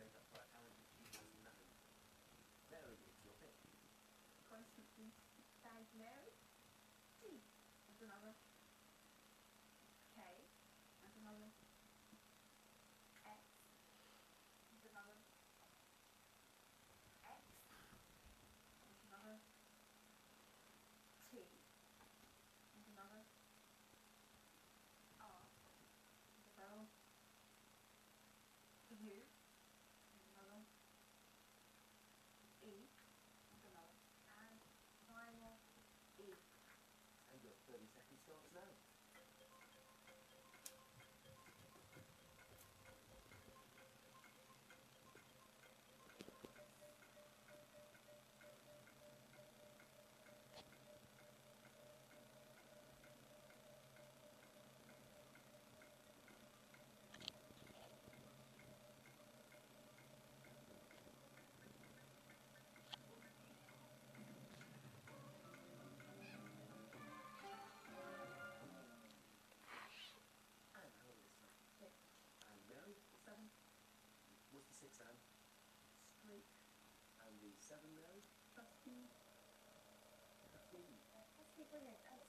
make up for it, and she has 9. Mary, it's your pick. Constantly tag Mary. T. That's another. K. That's another. X. That's another. X. That's another. T. That's another. R. That's another. U. That's another. E. That's another. And final E. And your 30 seconds starts now. And how old is this time? 6. And Mary? 7. What's the 6, Anne? Streak. And the 7, Mary? Trustee. Trustee. Trustee, brilliant.